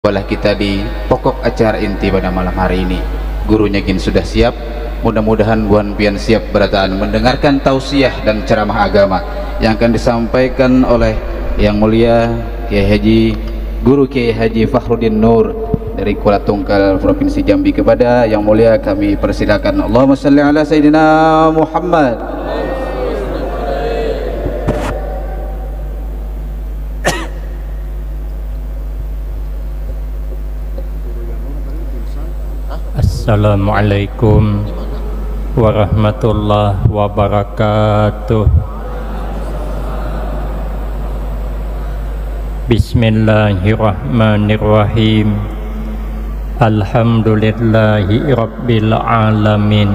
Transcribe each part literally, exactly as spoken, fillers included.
Balah kita di pokok acara inti pada malam hari ini. Gurunya gin sudah siap. Mudah-mudahan buan pian siap berataan mendengarkan tausiah dan ceramah agama yang akan disampaikan oleh Yang Mulia Kiai Haji Guru Kiai Haji Fakhruddin Nur dari Kuala Tungkal Provinsi Jambi. Kepada Yang Mulia kami persilakan. Allahumma shalli ala Sayyidina Muhammad. Assalamualaikum warahmatullahi wabarakatuh. Bismillahirrahmanirrahim. Alhamdulillahi rabbil alamin.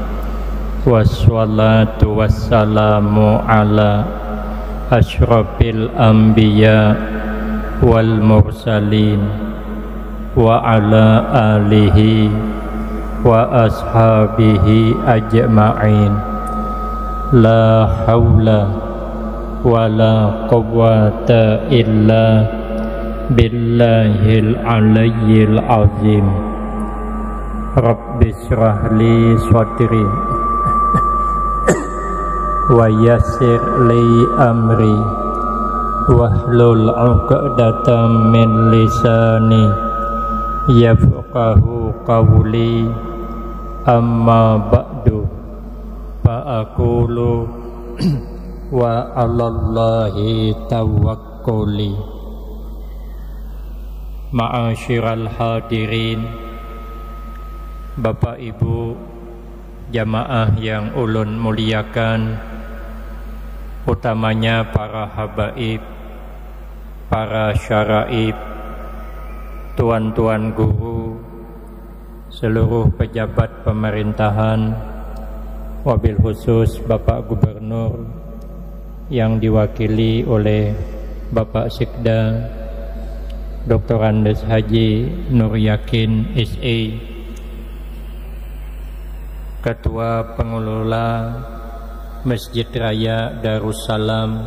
Wassalatu wassalamu ala asyrafil anbiya wal mursalin wa ala alihi wa ashabihi ajma'in. La hawla wa la quwwata illa billahil aliyyil azim. Rabbi shrah li sadri wa yassir li amri wahlul 'uqdatam min lisani yafqahu qawli. Amma ba'du fa aqulu wa 'alallahi tawakkuli. Ma'asyiral hadirin, Bapak Ibu jamaah yang ulun muliakan, utamanya para habaib, para syaraib, tuan-tuan guru, seluruh pejabat pemerintahan, wabil khusus Bapak Gubernur yang diwakili oleh Bapak Sikda Doktor Andes Haji Nur Yakin S A, Ketua Pengelola Masjid Raya Darussalam,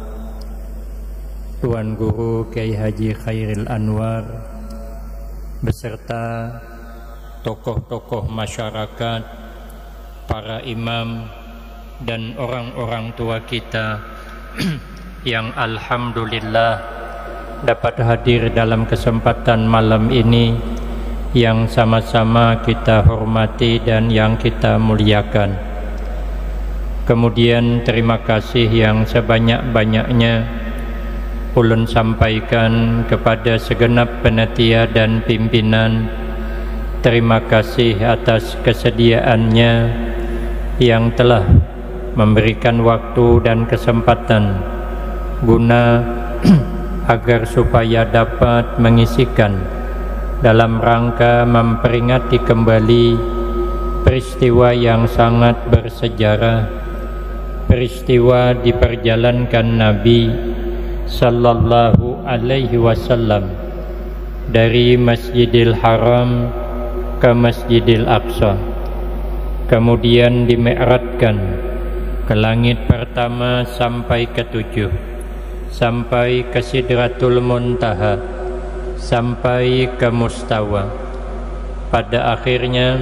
Tuan Guru Kiai Haji Khairil Anwar, beserta tokoh-tokoh masyarakat, para imam, dan orang-orang tua kita yang alhamdulillah dapat hadir dalam kesempatan malam ini yang sama-sama kita hormati dan yang kita muliakan. Kemudian terima kasih yang sebanyak-banyaknya ulun sampaikan kepada segenap panitia dan pimpinan. Terima kasih atas kesediaannya yang telah memberikan waktu dan kesempatan guna agar supaya dapat mengisikan dalam rangka memperingati kembali peristiwa yang sangat bersejarah, peristiwa diperjalankan Nabi sallallahu alaihi wasallam dari Masjidil Haram ke Masjidil Aqsa, kemudian dimi'rajkan ke langit pertama sampai ke tujuh, sampai ke Sidratul Muntaha, sampai ke Mustawa. Pada akhirnya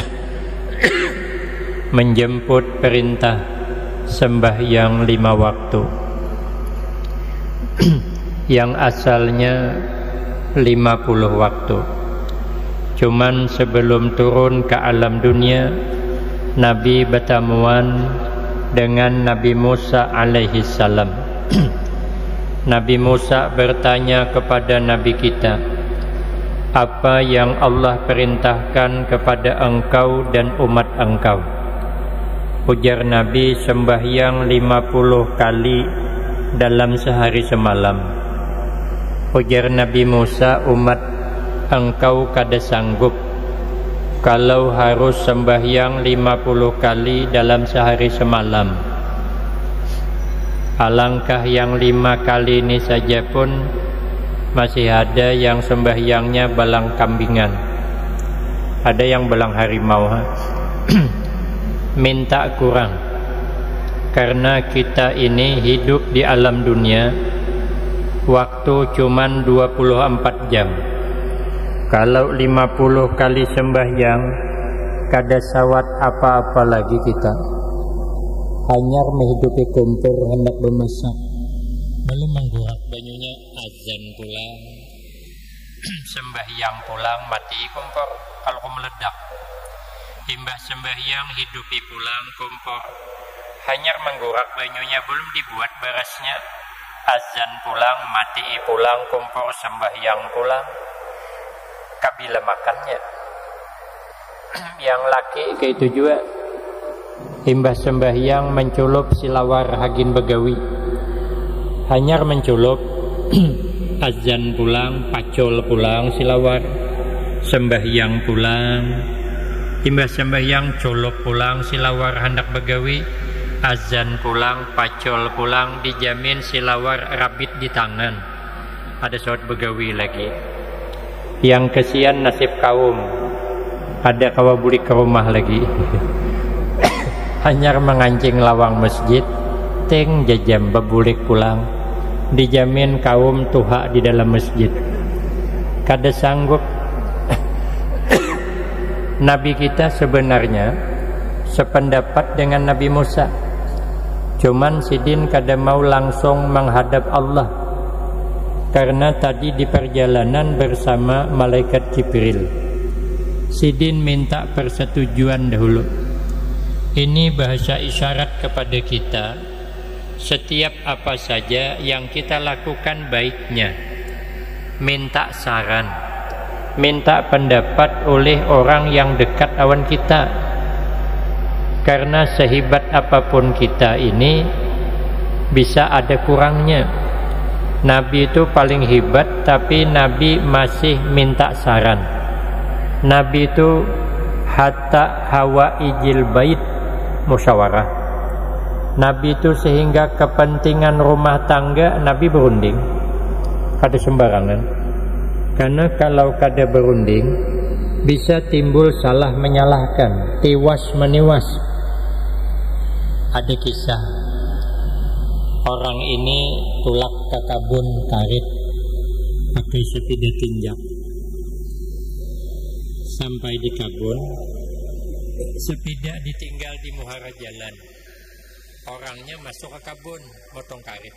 menjemput perintah sembahyang lima waktu yang asalnya lima puluh waktu. Cuman sebelum turun ke alam dunia, Nabi bertemuan dengan Nabi Musa alaihi salam. Nabi Musa bertanya kepada Nabi kita, apa yang Allah perintahkan kepada engkau dan umat engkau? Ujar Nabi, sembahyang lima puluh kali dalam sehari semalam. Ujar Nabi Musa, umat engkau kada sanggup kalau harus sembahyang lima puluh kali dalam sehari semalam. Alangkah yang lima kali ini saja pun masih ada yang sembahyangnya balang kambingan, ada yang balang harimau. Minta kurang, karena kita ini hidup di alam dunia waktu cuman dua puluh empat jam. Kalau lima puluh kali sembahyang kada sawat apa-apa lagi kita, hanya menghidupi kompor hendak memasak, belum menggurak banyunya, azan pulang, sembahyang pulang, mati kompor kalau meledak. Imbah sembahyang hidupi pulang kompor, hanya menggurak banyunya, belum dibuat berasnya, azan pulang, mati pulang kompor, sembahyang pulang, kabila makannya. Yang laki kayak itu juga, imbah sembahyang menculup silawar hagin begawi, hanyar menculup azan pulang, pacol pulang silawar, sembahyang pulang, imbah sembahyang culup pulang silawar hendak begawi, azan pulang, pacol pulang, dijamin silawar rabit di tangan, ada saat begawi lagi. Yang kesian nasib kaum, ada kawabuli ke rumah lagi. Hanyar mengancing lawang masjid, teng jajam babulik pulang, dijamin kaum tuha di dalam masjid. Kada sanggup. Nabi kita sebenarnya sependapat dengan Nabi Musa, cuman sidin kada mau langsung menghadap Allah, karena tadi di perjalanan bersama malaikat Jibril. Sidin minta persetujuan dahulu. Ini bahasa isyarat kepada kita, setiap apa saja yang kita lakukan baiknya, minta saran, minta pendapat oleh orang yang dekat awan kita. Karena sehebat apapun kita ini, bisa ada kurangnya. Nabi itu paling hebat, tapi Nabi masih minta saran. Nabi itu hatta hawa ijil bait musyawarah. Nabi itu sehingga kepentingan rumah tangga Nabi berunding, kada sembarangan. Karena kalau kada berunding bisa timbul salah menyalahkan, tiwas meniwas. Ada kisah orang ini tulak ke kabun karet pakai sepeda tinjak. Sampai di kabun, sepeda ditinggal di muara jalan. Orangnya masuk ke kabun, motong karet.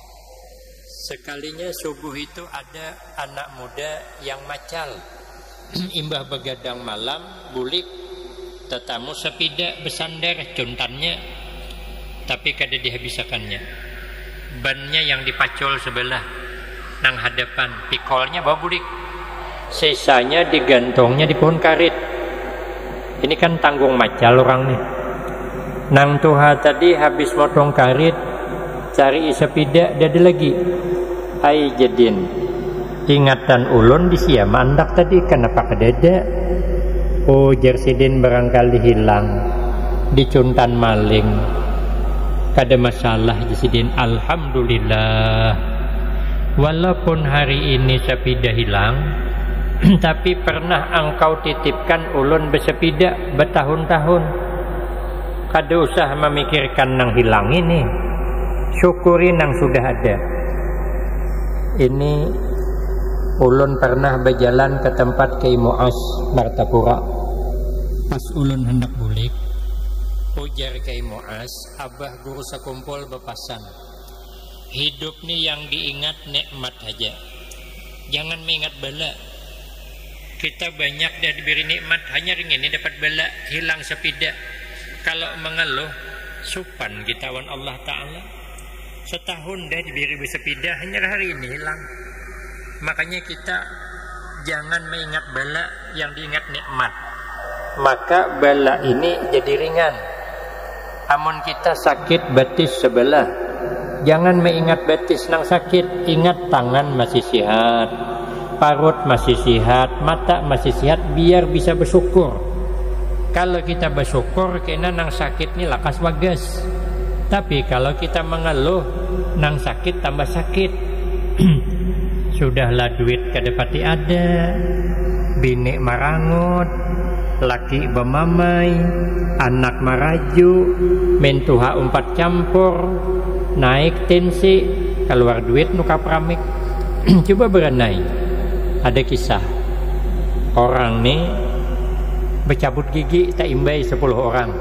Sekalinya subuh itu ada anak muda yang macal. Imbah begadang malam, bulik, tetamu sepeda bersandar juntannya, tapi kada dihabisakannya. Bannya yang dipacol sebelah, nang hadapan, pikolnya bawa bulik. Sisanya digantungnya di pohon karet. Ini kan tanggung macal orang nih. Nang tuha tadi habis motong karet, cari sepeda dada lagi. Ai jedin, ingatan ulun di siam mandak tadi kenapa kedada? Oh jersidin barangkali hilang, dicuntan maling. Kada masalah jersidin, alhamdulillah. Walaupun hari ini sepeda hilang, tapi pernah engkau titipkan ulun bersepeda bertahun-tahun. Kada usah memikirkan nang hilang ini, syukuri nang sudah ada. Ini ulun pernah berjalan ke tempat Kiai Mu'az Martapura. Pas ulun hendak bulik, ujar Kiai Mu'az, abah guru sekumpul bepasan, hidup nih yang diingat nikmat aja, jangan mengingat bala. Kita banyak dah diberi nikmat, hanya ingin dapat bala, hilang sepeda. Kalau mengeluh, supan kita wan Allah Ta'ala. Setahun dah diberi bersepeda, hanya hari ini hilang. Makanya kita jangan mengingat bala, yang diingat nikmat. Maka bala ini jadi ringan. Amun kita sakit betis sebelah, jangan mengingat betis nang sakit, ingat tangan masih sehat, parut masih sehat, mata masih sehat, biar bisa bersyukur. Kalau kita bersyukur, kena nang sakit ni lakas bagas. Tapi kalau kita mengeluh, nang sakit tambah sakit. Sudahlah duit kadapati ada, bini marangut, laki bemamai, anak maraju, mentuha umpat campur, naik tensi, keluar duit nuka pramik. Coba berenai. Ada kisah orang nih bercabut gigi tak imbai sepuluh orang.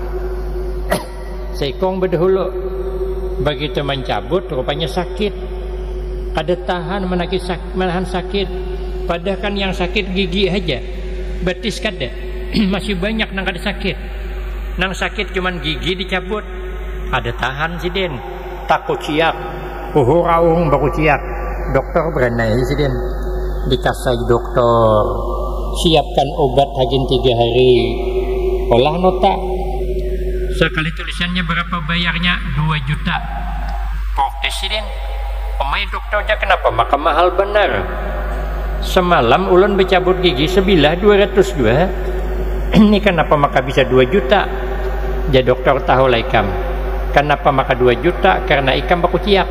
Sekong berdahulu begitu mencabut rupanya sakit, kada tahan menakit sak, menahan sakit. Padahal kan yang sakit gigi aja, betis kada masih banyak nang kada sakit. Nang sakit cuman gigi dicabut, ada tahan si den, takut ciak, uhur aung baku ciak. Dokter beranai si den, dikasih dokter, siapkan obat hagin tiga hari, olah nota. Sekali tulisannya berapa bayarnya? dua juta. Protes si den, omai dokternya kenapa? Maka mahal benar. Semalam ulun bercabut gigi sebilah dua ratus dua. Ini kenapa maka bisa dua juta? Ya dokter tahu lah ikam. Kenapa maka dua juta? Karena ikam baku ciak.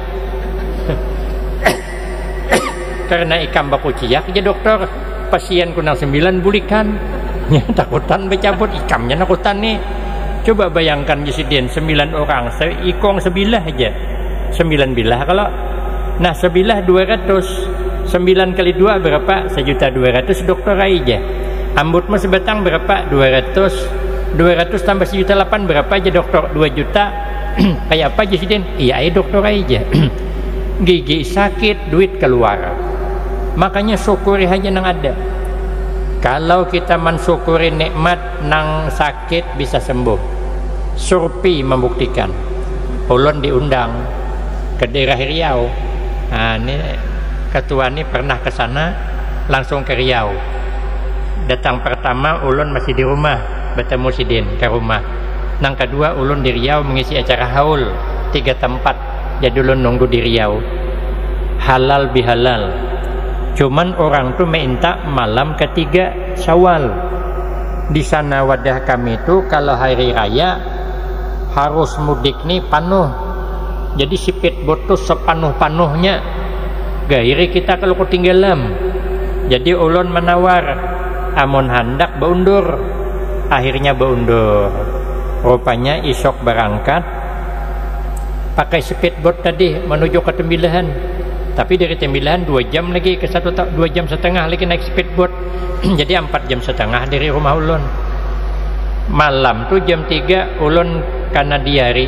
Karena ikam baku ciak, ya dokter pasien kunang sembilan bulikan. Ya takutan bercabut ikamnya nakutan nih. Coba bayangkan Jesiden sembilan orang, ikong sebilah aja, sembilan bilah kalau, nah sebilah dua ratus, sembilan kali dua berapa? Sejuta dua ratus dokter aja. Ambutmu sebatang berapa? Dua ratus, dua ratus tambah sejuta delapan berapa aja dokter? Dua juta. Kayak apa Jesiden? Iya aja dokter aja. Gigi sakit, duit keluar. Makanya syukuri aja nang ada. Kalau kita mensyukuri nikmat nang sakit bisa sembuh. Surpi membuktikan. Ulun diundang ke daerah Riau. Nah, ini ketua ini pernah ke sana langsung ke Riau. Datang pertama ulun masih di rumah, bertemu si Den ke rumah. Nang kedua ulun di Riau mengisi acara haul tiga tempat. Jadi ulun nunggu di Riau. Halal bihalal. Cuman orang tuh minta malam ketiga Syawal. Di sana wadah kami itu kalau hari raya harus mudik nih panuh. Jadi speedboat tuh sepanuh-panuhnya. Gairi kita kalau ketinggalan. Jadi ulun menawar amun handak beundur. Akhirnya beundur. Rupanya isok berangkat pakai speedboat tadi menuju ke Tembilahan. Tapi dari Tembilahan dua jam lagi ke satu dua jam setengah lagi naik speedboat. Jadi empat jam setengah dari rumah ulun. Malam tuh jam tiga ulun karena diari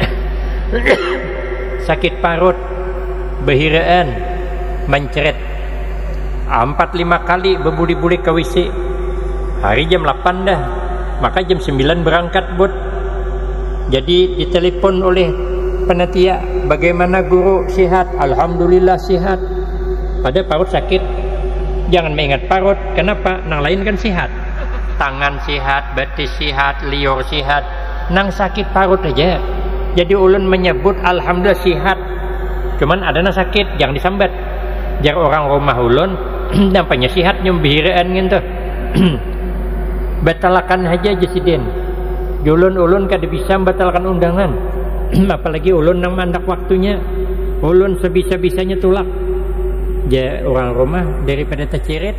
sakit parut, behiraan, mencret empat lima kali bebuli-buli ke W C. Hari jam delapan dah, maka jam sembilan berangkat bot. Jadi ditelepon oleh panitia, bagaimana guru sehat? Alhamdulillah sehat. Pada parut sakit, jangan mengingat parut. Kenapa? Nang lain kan sehat, tangan sehat, betis sehat, liur sehat. Nang sakit parut aja. Jadi ulun menyebut alhamdulillah sehat. Cuman ada nang sakit, jangan disambat. Jar orang rumah ulun nampaknya sehat nyumbiraan gitu. Batalakan aja Jesiden. Ulun-ulun kada bisa batalkan undangan. Apalagi ulun nang mandak waktunya. Ulun sebisa-bisanya tulak. Ya orang rumah daripada tercirit.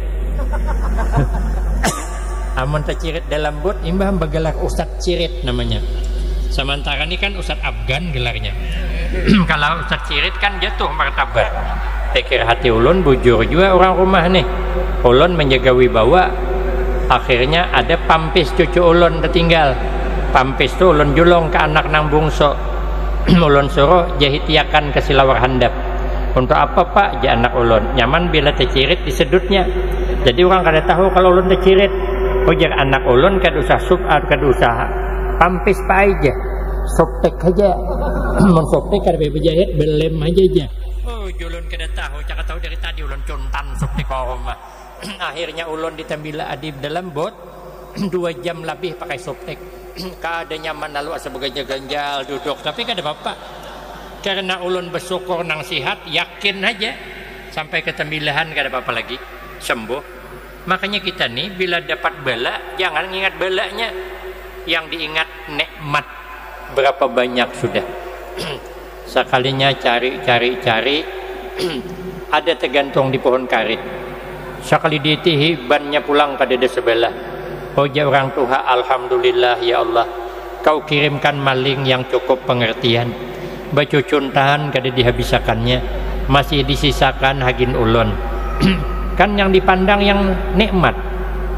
Amun tercirit dalam bot imbah begelar Ustadz Cirit namanya. Sementara ini kan Ustadz Afgan gelarnya. Kalau Ustadz Cirit kan jatuh martabat. Pikir hati ulun bujur juga orang rumah nih. Ulun menjaga wibawa. Akhirnya ada pampis cucu ulun tertinggal. Pampis tuh ulun julong ke anak nang bungso. Ulun suruh jahitiakan ke silawar handap. Untuk apa pak? Ja anak ulun nyaman bila tercirit disedutnya. Jadi orang kada tahu kalau ulun tercirit. Ujar anak ulun kada usah sub'at, kada usah pampis pak aja, soptek aja. Mun soptek kada berjahit belem aja aja. Oh ulun kada tahu, cakap tahu dari tadi ulun contan soptek rumah. Akhirnya ulun ditambila adib dalam bot dua jam lebih pakai soptek. Kada nyaman lalu sebagai ganjal duduk, tapi kada apa-apa. Karena ulun bersyukur nang sihat, yakin aja sampai ke Tembilahan kada apa-apa lagi, sembuh. Makanya kita nih bila dapat bala jangan ingat balanya, yang diingat nikmat berapa banyak sudah. Sekalinya cari-cari-cari ada tergantung di pohon karet. Sekali ditihi bannya pulang pada desa sebelah. Hoja orang tua, alhamdulillah ya Allah, kau kirimkan maling yang cukup pengertian. Baju cuntahan kada dihabisakannya, masih disisakan hagin ulun. Kan yang dipandang yang nikmat,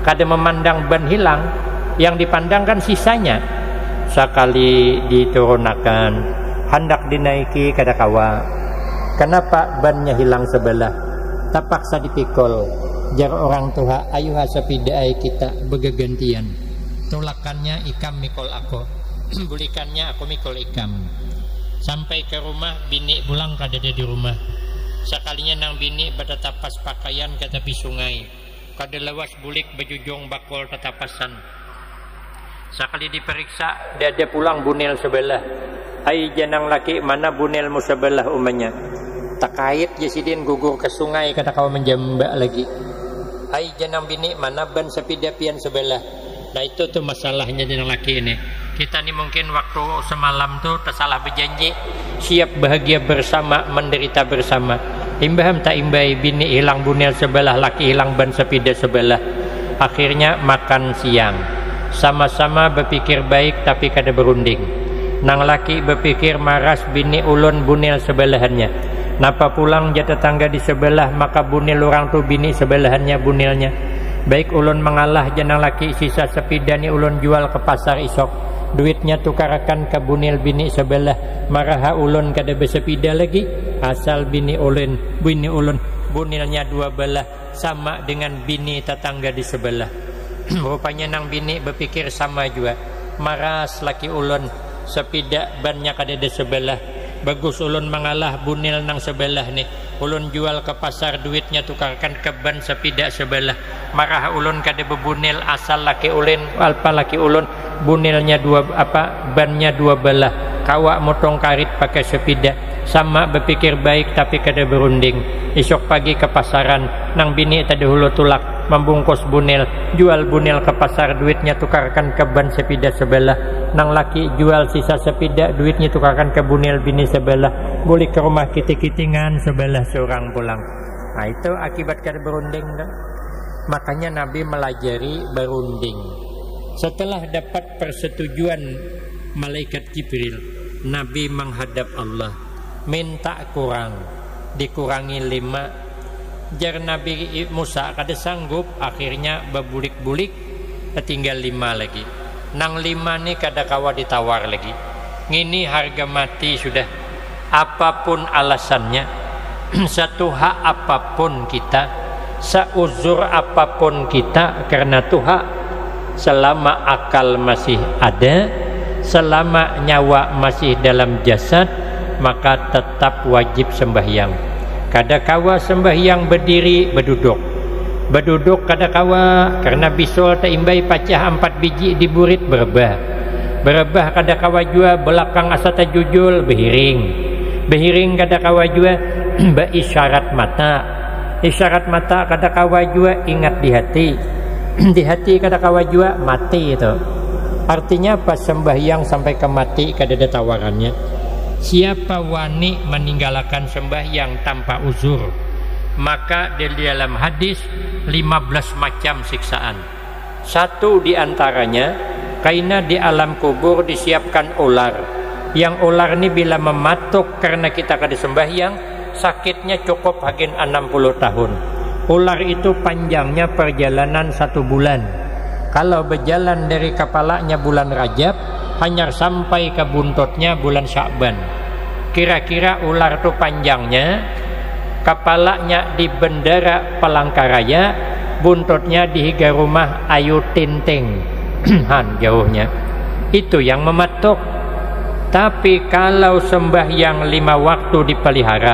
kada memandang ban hilang, yang dipandangkan sisanya. Sekali diturunakan hendak dinaiki kada kawa, kenapa bannya hilang sebelah, terpaksa dipikul. Jar orang tua, ayo sepidai kita begegantian, tulakannya ikam mikul aku, bulikannya aku mikul ikam. Sampai ke rumah, bini pulang kada ada di rumah. Sekalinya nang bini bertetapas pakaian ke tepi sungai, kada lawas bulik bejujung bakul tetapasan. Sekali diperiksa, dia ada pulang bunil sebelah. Hai janang laki, mana bunilmu sebelah umanya? Takait jasidin gugur ke sungai, kata kau menjambak lagi. Hai janang bini, mana ban sepida pian sebelah? Nah itu tuh masalahnya janang laki ini. Kita nih mungkin waktu semalam tuh tersalah berjanji, siap bahagia bersama, menderita bersama. Imbaham tak imbai, bini hilang bunil sebelah, laki hilang ban sepida sebelah. Akhirnya makan siang, sama-sama berpikir baik tapi kada berunding. Nang laki berpikir maras bini ulun bunil sebelahannya. Napa pulang jatuh tangga di sebelah, maka bunil orang tu bini sebelahannya bunilnya. Baik ulun mengalah janang laki, sisa sepida ni ulun jual ke pasar isok. Duitnya tukarakan ke bunil bini sebelah. Maraha ulun kada bersepida lagi, asal bini ulun, bini ulun bunilnya dua belah, sama dengan bini tetangga di sebelah. Rupanya nang bini berpikir sama juga. Maras laki ulun, sepida bannya kada di sebelah. Bagus ulun mengalah bunil nang sebelah nih. Ulun jual ke pasar, duitnya tukarkan ke ban sepida sebelah. Marah ulun kada bebunil, asal laki ulun alpa laki ulun bunilnya dua apa bannya dua belah. Kawak motong karit pakai sepida. Sama berpikir baik tapi kada berunding. Esok pagi ke pasaran, nang bini tadi hulu tulak membungkus bunil, jual bunil ke pasar, duitnya tukarkan ke ban sepida sebelah. Nang laki jual sisa sepida, duitnya tukarkan ke bunil bini sebelah. Boleh ke rumah kiting-kitingan sebelah seorang pulang. Nah itu akibat kada berunding kan? Makanya Nabi melajari berunding. Setelah dapat persetujuan malaikat Jibril, Nabi menghadap Allah, minta kurang, dikurangi lima. Jar Nabi Musa kada sanggup, akhirnya bebulik-bulik tinggal lima lagi. Nang lima nih kada kawa ditawar lagi. Ngini harga mati sudah. Apapun alasannya, satu hak apapun kita, seuzur apapun kita karena Tuhan, selama akal masih ada, selama nyawa masih dalam jasad, maka tetap wajib sembahyang. Kada kawa sembahyang berdiri berduduk, berduduk kada kawa karena bisul teimbai pacah empat biji di burit berebah, berebah kada kawa jua belakang asa tajujul behiring, behiring kada kawa jua beisyarat mata, isyarat mata kada kawa jua ingat di hati, di hati kada kawa jua mati itu. Artinya apa? Sembahyang sampai ke mati kada ada tawarannya. Siapa wani meninggalkan sembahyang tanpa uzur, maka di dalam hadis lima belas macam siksaan. Satu di antaranya, karena di alam kubur disiapkan ular. Yang ular ini bila mematuk karena kita kada sembahyang, sakitnya cukup hakin enam puluh tahun. Ular itu panjangnya perjalanan satu bulan. Kalau berjalan dari kepalanya bulan Rajab, hanya sampai ke buntutnya bulan Sya'ban. Kira-kira ular itu panjangnya, kepalanya di bendera Palangkaraya, buntutnya di higa rumah Ayu Tinting. Han jauhnya. Itu yang mematuk. Tapi kalau sembahyang lima waktu dipelihara,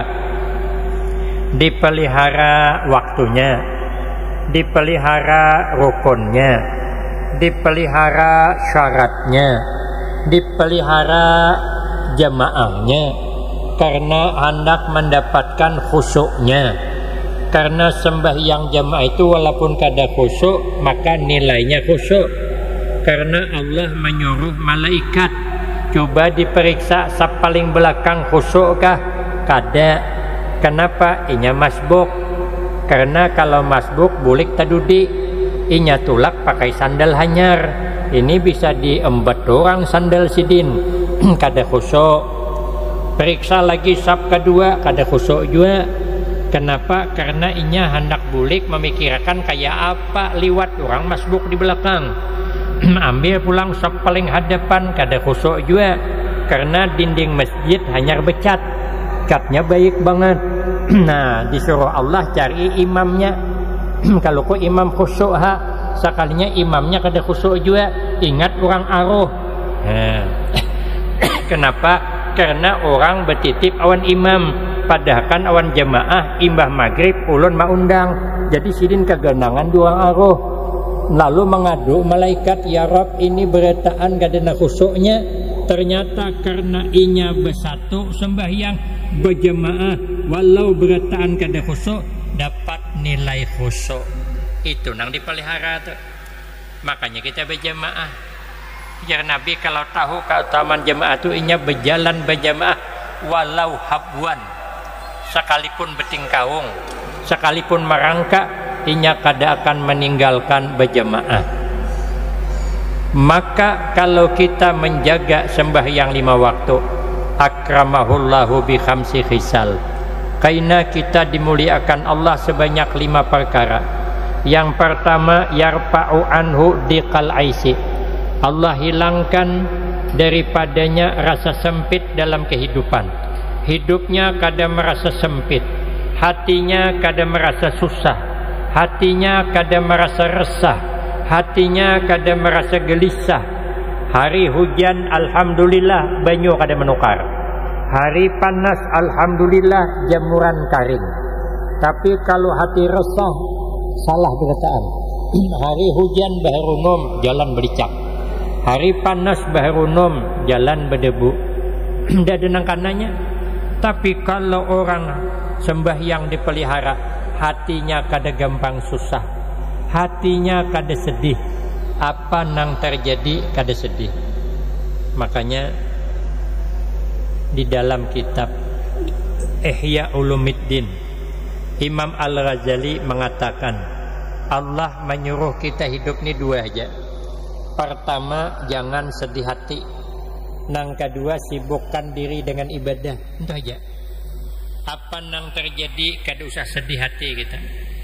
dipelihara waktunya, dipelihara rukunnya, dipelihara syaratnya, dipelihara jamaahnya, karena hendak mendapatkan khusyuknya. Karena sembahyang jamaah itu walaupun kada khusyuk, maka nilainya khusyuk. Karena Allah menyuruh malaikat, coba diperiksa sap paling belakang khusyuk kah? Kada. Kenapa? Inya masbuk. Karena kalau masbuk bulik tadudi, inya tulak pakai sandal hanyar. Ini bisa diembat orang sandal sidin. Kada khusyuk. Periksa lagi sab kedua, kada khusyuk juga. Kenapa? Karena inya hendak bulik memikirkan kayak apa liwat orang masbuk di belakang. Ambil pulang sok paling hadapan, kada khusuk juga. Karena dinding masjid hanya becat, catnya baik banget. Nah, disuruh Allah cari imamnya. Kalau kok imam khusuk ha, sekalinya imamnya kada khusuk juga, ingat orang aruh. Nah. Kenapa? Karena orang bertitip awan imam, padahal kan awan jamaah imbah maghrib ulun maundang, jadi sidin keganangan dua aruh. Lalu mengadu malaikat, ya Rob, ini beretaan gadena khusuknya. Ternyata karena inya bersatu sembahyang berjamaah, walau beretaan kada khusuk, dapat nilai khusuk. Itu nang dipelihara tuh. Makanya kita berjamaah. Ya Nabi kalau tahu keutamaan jamaah itu inya berjalan berjamaah walau habwan, sekalipun betingkaung, sekalipun merangkak, inya kada akan meninggalkan berjamaah. Maka kalau kita menjaga sembahyang lima waktu, akramahullahu bi khamsi khisal, karena kita dimuliakan Allah sebanyak lima perkara. Yang pertama, yarfa'u anhu diqal aisi, Allah hilangkan daripadanya rasa sempit dalam kehidupan. Hidupnya kada merasa sempit, hatinya kada merasa susah, hatinya kada merasa resah, hatinya kada merasa gelisah. Hari hujan alhamdulillah banyu kada menukar, hari panas alhamdulillah jamuran karing. Tapi kalau hati resah, salah berataan. Hari hujan baharunum jalan bericak, hari panas baharunum jalan berdebu. Tidak ada nangkananya. Tapi kalau orang sembahyang dipelihara, hatinya kada gampang susah, hatinya kada sedih. Apa nang terjadi kada sedih. Makanya di dalam kitab Ihya Ulumuddin, Imam Al-Ghazali mengatakan, Allah menyuruh kita hidup ini dua aja. Pertama, jangan sedih hati. Nang kedua, sibukkan diri dengan ibadah. Itu aja. Apa nang terjadi, kada usah sedih hati kita.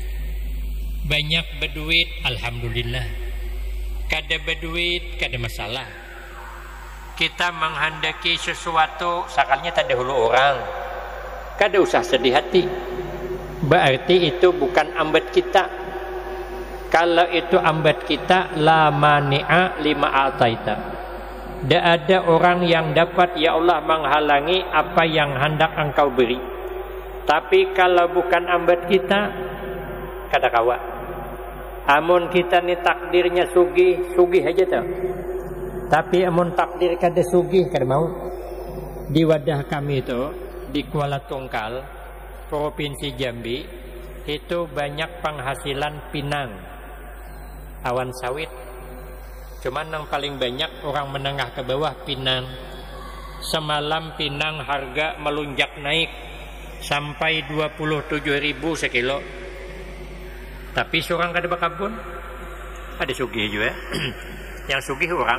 Banyak berduit, alhamdulillah. Kada berduit, kada masalah. Kita menghendaki sesuatu, sakalnya tak ada hulu orang, kada usah sedih hati. Berarti itu bukan ambat kita. Kalau itu ambat kita, la mani'a lima ataita. Tidak ada orang yang dapat ya Allah menghalangi apa yang hendak engkau beri. Tapi kalau bukan ambat kita, kada kawa. Amun kita ni takdirnya sugih, sugih aja tuh. Tapi amun takdir kada sugih, kada mau. Di wadah kami itu di Kuala Tungkal, Provinsi Jambi, itu banyak penghasilan pinang, awan sawit. Cuman yang paling banyak orang menengah ke bawah pinang. Semalam pinang harga melunjak naik sampai dua puluh tujuh ribu sekilo. Tapi seorang kada bakabun. Ada sugih juga. Yang sugih orang.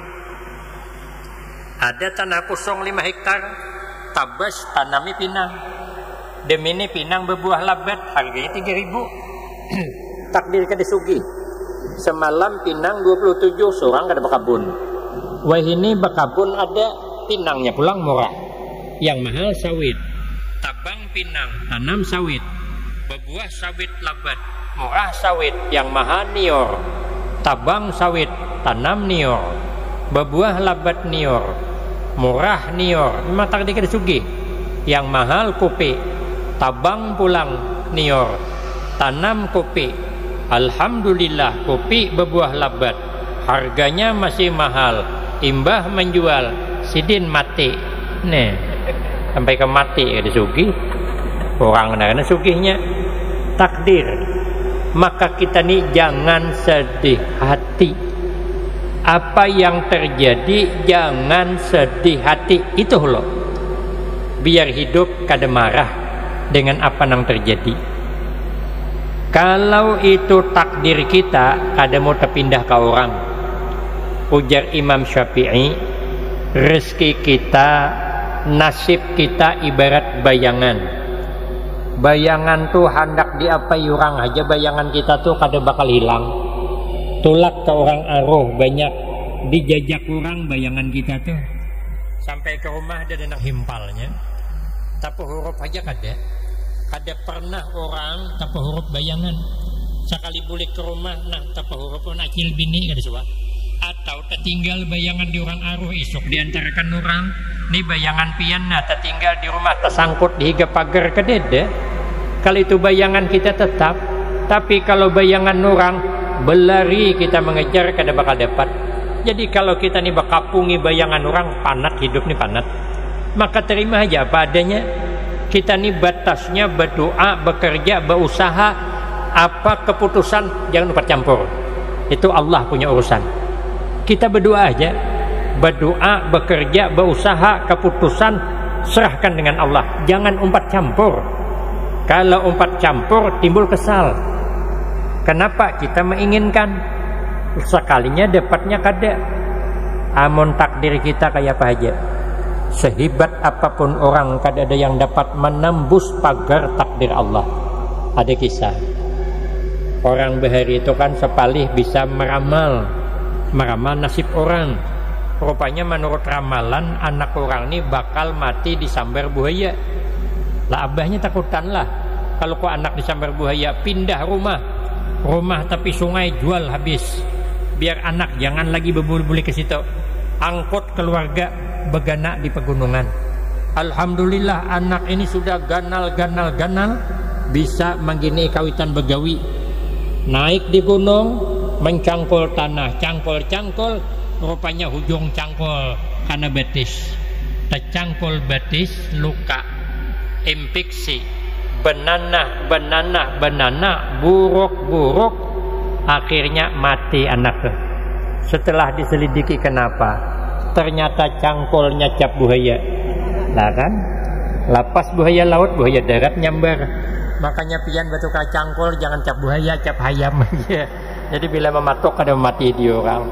Ada tanah kosong lima hektar, tabas tanami pinang. Demini pinang berbuah labat, harganya tiga ribu. Takdir kada sugih. Semalam pinang dua puluh tujuh, seorang kada bakabun. Wah ini bakabun ada, pinangnya pulang murah. Yang mahal sawit. Tabang pinang, tanam sawit. Berbuah sawit labat, murah sawit. Yang mahal nior. Tabang sawit, tanam nior. Berbuah labat nior, murah nior. Memang takdir kada sugih. Yang mahal kopi. Tabang pulang nior, tanam kopi. Alhamdulillah kopi berbuah labat, harganya masih mahal. Imbah menjual, sidin mati. Nih, sampai ke mati ada sugih. Orang karena sugihnya takdir. Maka kita nih jangan sedih hati. Apa yang terjadi jangan sedih hati. Itu loh. Biar hidup kada marah dengan apa yang terjadi. Kalau itu takdir kita, kada mau terpindah ke orang. Ujar Imam Syafi'i, rezeki kita, nasib kita ibarat bayangan. Bayangan tuh hendak diapai orang aja, bayangan kita tuh kada bakal hilang. Tulak ke orang aruh banyak dijajak orang bayangan kita tuh. Sampai ke rumah ada denang himpalnya. Tapi huruf aja kada. Kada pernah orang tapi huruf bayangan. Sekali bulik ke rumah nah tapi huruf nak akil bini kada suah. Atau tertinggal bayangan di orang aruh isuk diantarakan orang ni bayangan pian nah tertinggal di rumah tersangkut di higa pagar kedede. Kalau itu bayangan kita tetap, tapi kalau bayangan orang berlari kita mengejar kada bakal dapat. Jadi kalau kita ni bakapungi bayangan orang panat hidup ni panat, maka terima aja apa adanya. Kita ni batasnya berdoa, bekerja, berusaha, apa keputusan jangan lupa campur. Itu Allah punya urusan. Kita berdoa aja, berdoa, bekerja, berusaha, keputusan serahkan dengan Allah. Jangan umpat campur. Kalau umpat campur timbul kesal. Kenapa kita menginginkan sekalinya dapatnya kada? Amun takdir kita kayak apa aja. Sehebat apapun orang kada ada yang dapat menembus pagar takdir Allah. Ada kisah. Orang bahari itu kan sepalih bisa meramal. Meramal nasib orang. Rupanya menurut ramalan anak orang ini bakal mati disambar buaya. Lah abahnya takutan lah. Kalau kok anak disambar buaya pindah rumah. Rumah tapi sungai jual habis. Biar anak jangan lagi berbuli-buli ke situ. Angkut keluarga begana di pegunungan. Alhamdulillah anak ini sudah ganal-ganal-ganal bisa menggini kawitan begawi. Naik di gunung mencangkul tanah, cangkul-cangkul rupanya hujung cangkul karena betis. Tercangkul betis luka, infeksi, benanah, benanah, benanah, buruk-buruk, akhirnya mati anaknya. Setelah diselidiki kenapa, ternyata cangkulnya cap buaya. Lah kan, lapas buaya laut, buaya darat nyambar. Makanya pian batu kacangkul jangan cap buaya, cap hayam aja. Jadi bila mematuk ada mati dia orang.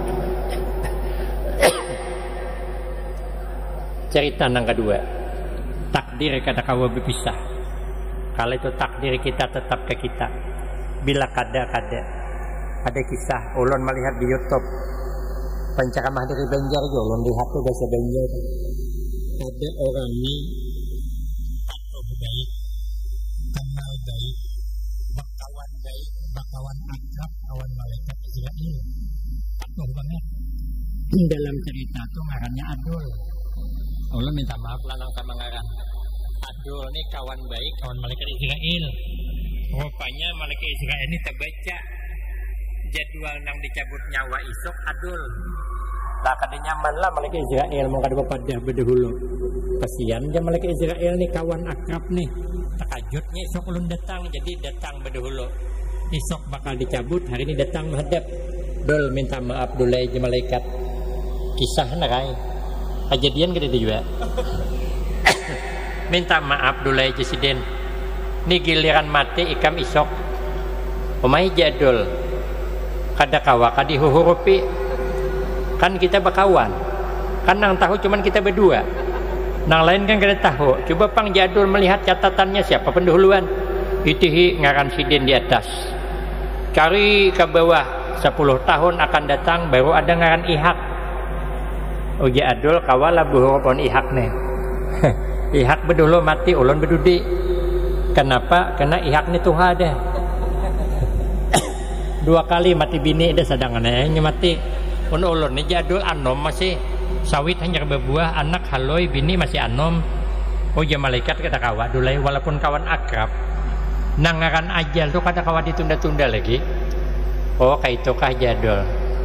Cerita yang kedua, takdir kada kawa berpisah. Kalau itu takdir kita tetap ke kita. Bila kada kada. Ada kisah ulun melihat di YouTube. Penceramah dari Banjar jo, ulun lihat tuh bahasa Banjar. Ada orang ini tahu baik, kenal baik, bakawan baik, bakawan akrab, kawan malaikat Israel. Tahu banget. Dalam cerita tuh ngarannya Adul. Ulun minta maaf lanang sama ngaran. Adul nih kawan baik, kawan malaikat Israel. Rupanya malaikat Israel ini terbaca jadwal nang dicabut nyawa isok Adul. Lah kada nyaman lah malaikat Israel mau kada bepadah bedahulu. Kasihan dia malaikat Israel nih kawan akrab nih. Takajutnya isok ulun datang, jadi datang bedahulu. Isok bakal dicabut, hari ini datang menghadap. Dul minta maaf dulai je malaikat. Kisah narai. Kejadian kada juga. Minta maaf dulai je siden. Ni giliran mati ikam isok. Omai jadul. Kada kawa kadi huhurupi. Kan kita bakawan. Kan nang tahu cuman kita berdua. Nang lain kan kada tahu. Coba pang jadul melihat catatannya siapa pendahuluan. Itihi ngaran siden di atas. Cari ke bawah sepuluh tahun akan datang baru ada ngaran ihak. Uji adul kawala buhurupon ihak nih. Ihak bedulu mati ulun bedudi. Kenapa? Karena ihak nih tuha deh. Dua kali mati bini ada sadangannya mati. Un ulun nih jadul anom masih sawit hanya berbuah anak haloi bini masih anom. Uji malaikat kata kawa dulai walaupun kawan akrab. Nangaran ajal tuh kata kawan ditunda-tunda lagi. Oh kayak itu kah jadul.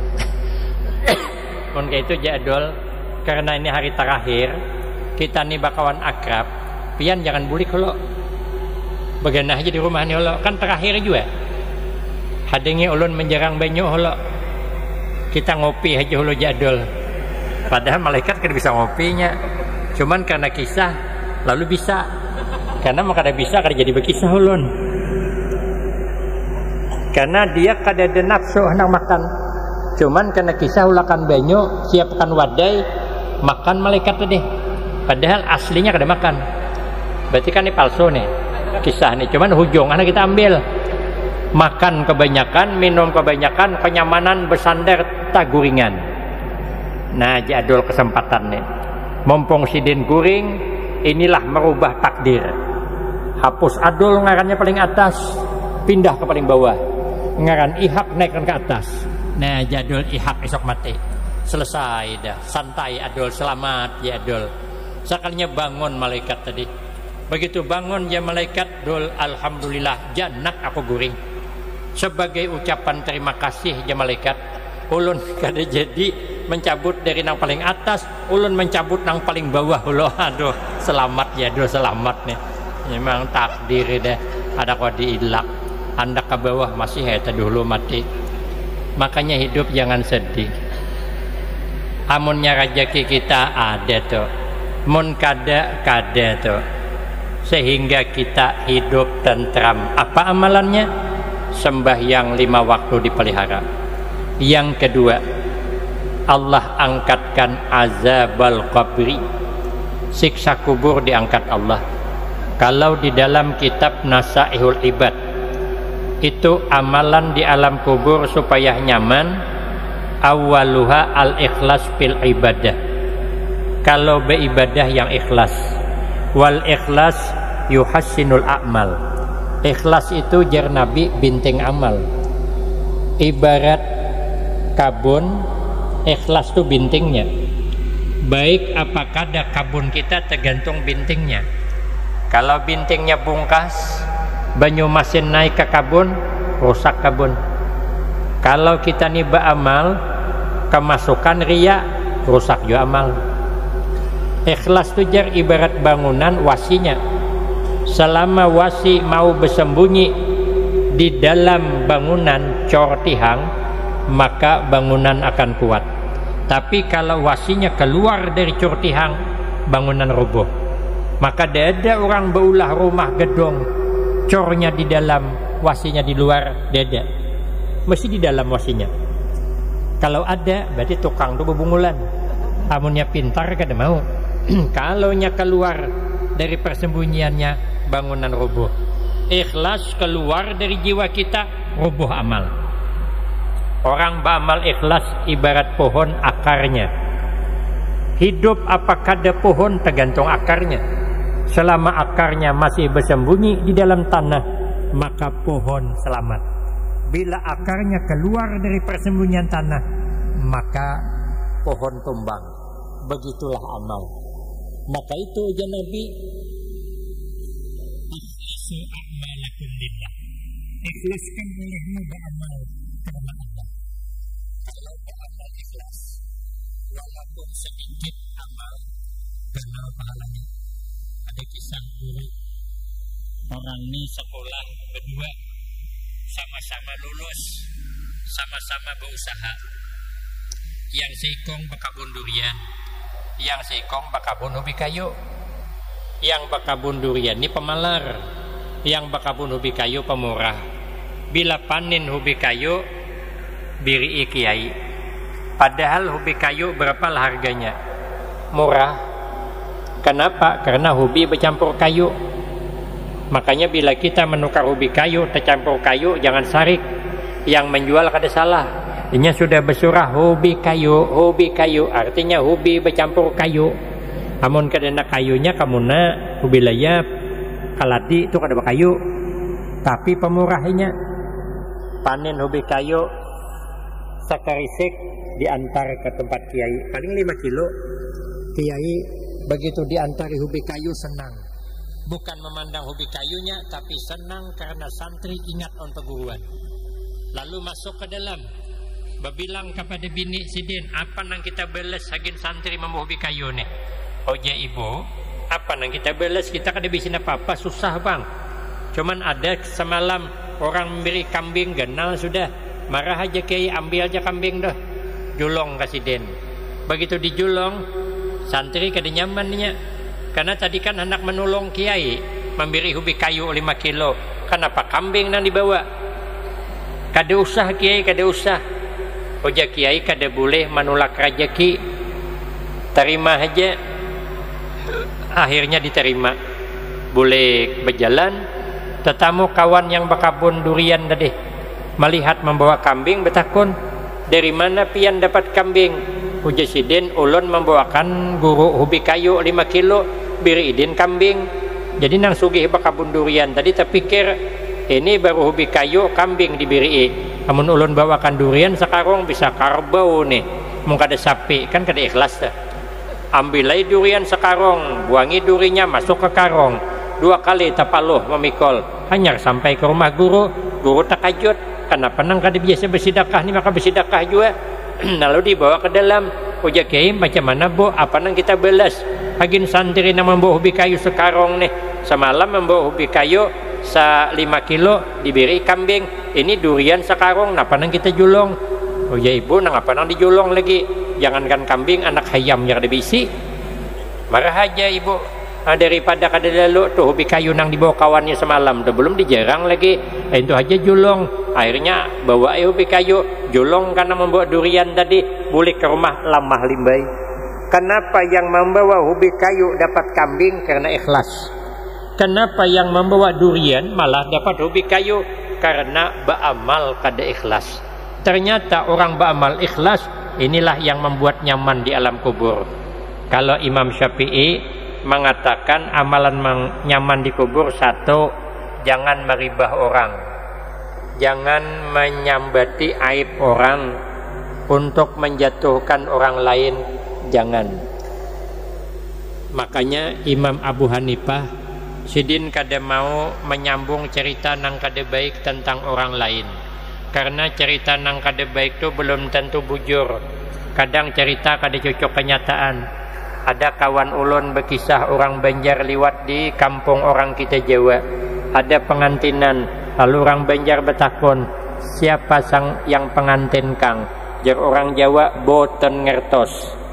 Pun kayak itu jadul. Karena ini hari terakhir kita nih bakawan akrab. Pian jangan bulik lo. Beganah aja di rumah nih lo. Kan terakhir juga. Hadengi ulun menjarang banyu lo. Kita ngopi aja lo jadul. Padahal malaikat kan bisa ngopinya. Cuman karena kisah lalu bisa. Karena maka ada bisa kada jadi berkisah ulun. Karena dia kada ada nafsu hendak makan. Cuman karena kisah ulakan banyu, siapkan wadai, makan malaikat tadi. Padahal aslinya kada makan. Berarti kan ini palsu nih. kisah ini. Cuman hujungannya kita ambil. Makan kebanyakan, minum kebanyakan, kenyamanan bersandar taguringan. Nah, jadul kesempatan nih. Mumpung sidin guring, inilah merubah takdir. Hapus adul ngarannya paling atas, pindah ke paling bawah. Ngaran ihak naikkan ke atas. Nah, jadul ihak esok mati. Selesai dah, santai adul, selamat ya adul. Sekalinya bangun malaikat tadi. Begitu bangun ya malaikat, dul alhamdulillah janak aku guring. Sebagai ucapan terima kasih ya malaikat, ulun kada jadi mencabut dari nang paling atas, ulun mencabut nang paling bawah. Ulo aduh, selamat ya adul, selamat nih. Memang takdir deh, ada kok diilak. Anda ke bawah masih heta dulu mati. Makanya hidup jangan sedih. Amunnya rezeki kita ada tuh, mun kada kada tuh, sehingga kita hidup tentram. Apa amalannya? Sembahyang lima waktu dipelihara. Yang kedua, Allah angkatkan azabal qabri, siksa kubur diangkat Allah. Kalau di dalam kitab Nasaihul Ibad itu amalan di alam kubur supaya nyaman, awaluha al-ikhlas fil ibadah. Kalau beribadah yang ikhlas, wal ikhlas yuhassinul a'mal. Ikhlas itu jar Nabi bintang amal. Ibarat kabun, ikhlas itu bintingnya. Baik apakah ada kabun kita tergantung bintingnya. Kalau bintingnya bungkas, banyu masin naik ke kabun, rusak kabun. Kalau kita niba amal, kemasukan riya, rusak juga amal. Ikhlas itu jar ibarat bangunan wasinya. Selama wasi mau bersembunyi di dalam bangunan cortihang, maka bangunan akan kuat. Tapi kalau wasinya keluar dari cortihang, bangunan roboh. Maka ada orang beulah rumah gedong, cornya di dalam, wasinya di luar, dada. Mesti di dalam wasinya. Kalau ada, berarti tukang itu bebungulan. Amunnya pintar kada mau. Kalau nya keluar dari persembunyiannya, bangunan roboh. Ikhlas keluar dari jiwa kita, roboh amal. Orang beramal ikhlas ibarat pohon akarnya. Hidup apakah ada pohon tergantung akarnya. Selama akarnya masih bersembunyi di dalam tanah, maka pohon selamat. Bila akarnya keluar dari persembunyian tanah, maka pohon tumbang. Begitulah amal. Maka itu ya Nabi, ikhlasu a'malakum lillah. Ikhlaskan olehmu beramal karena Allah. Kalau beramal ikhlas, walaupun sedikit amal, karena pahalanya. Ada kisah guru, orang ini sekolah berdua, sama-sama lulus, sama-sama berusaha. Yang seikong bakabun durian, yang seikong bakabun ubi kayu. Yang bakabun durian ini pemalar, yang bakabun ubi kayu pemurah. Bila panen ubi kayu, biri kiai. Padahal ubi kayu berapa harganya? Murah. Kenapa? Karena ubi bercampur kayu. Makanya bila kita menukar ubi kayu tercampur kayu, jangan sarik. Yang menjual kada salah. Ini sudah bersurah ubi kayu, ubi kayu, artinya ubi bercampur kayu. Amun kadena kayunya kamuna ubi layap, kalati itu kada kayu. Tapi pemurahnya panen ubi kayu sakarisik diantar ke tempat kiai, paling lima kilo. Kiai begitu diantari ubi kayu senang. Bukan memandang ubi kayunya, tapi senang karena santri ingat untuk guruan. Lalu masuk ke dalam, berbilang kepada bini sidin, apa nang kita beles hagin santri membawa ubi kayu nih. Oh ya ibu, apa nang kita beles, kita kada bisa apa-apa, susah bang. Cuman ada semalam orang memberi kambing genal sudah, marah aja kiai, ambil aja kambing dah, julong kasih den. Begitu dijulong, santri kada nyamannya, karena tadi kan hendak menolong kiai, memberi ubi kayu lima kilo, kenapa kambing nang dibawa? Kada usah kiai, kada usah. Oja kiai kada boleh menolak rezeki, terima aja. Akhirnya diterima, boleh berjalan Tetamu kawan yang berkabun durian tadi melihat membawa kambing bertakun, dari mana pian dapat kambing? Ujar sidin, ulun membawakan guru hobi kayu lima kilo, biri idin kambing. Jadi nang sugih berkabun durian tadi terpikir ini baru hobi kayu, kambing dibiri. Amun ulun bawakan durian sekarang bisa karbau nih, mau kada sapi kan kada ikhlas dah. Ambilai durian sekarang, buangi durinya masuk ke karong, dua kali tapaluh memikul, hanyar sampai ke rumah guru. Guru takajut, kenapa nang kada biasa bersedekah nih, maka bersedekah juga. Lalu dibawa ke dalam. Ujar kiai, macam mana bu, apa nang kita belas? Hagin santri nang membawa hobi kayu sekarang nih, semalam membawa hobi kayu sa lima kilo diberi kambing, ini durian sekarang, napa nang kita julong? Oh ya ibu, nang apa nang dijulong lagi? Jangankan kambing, anak hayam yang ada bisi. Marah aja ibu. Nah, daripada kada lalu tuh hobi kayu nang dibawa kawannya semalam tuh belum dijarang lagi, eh, itu aja julong. Akhirnya bawa eh, hobi kayu julong karena membawa durian tadi, balik ke rumah lamah limbai. Kenapa yang membawa hobi kayu dapat kambing? Karena ikhlas. Kenapa yang membawa durian malah dapat hobi kayu? Karena beramal kada ikhlas. Ternyata orang beramal ikhlas inilah yang membuat nyaman di alam kubur. Kalau Imam Syafi'i mengatakan amalan nyaman di kubur, satu, jangan meribah orang, jangan menyambati aib orang untuk menjatuhkan orang lain, jangan. Makanya Imam Abu Hanifah sidin kada mau menyambung cerita nang kada baik tentang orang lain, karena cerita nang kada baik itu belum tentu bujur. Kadang cerita kada cocok kenyataan. Ada kawan ulun berkisah orang Banjar liwat di kampung orang kita Jawa. Ada pengantinan, lalu orang Banjar bertakon, siapa sang yang pengantin kang? Jar orang Jawa, boten ngertos.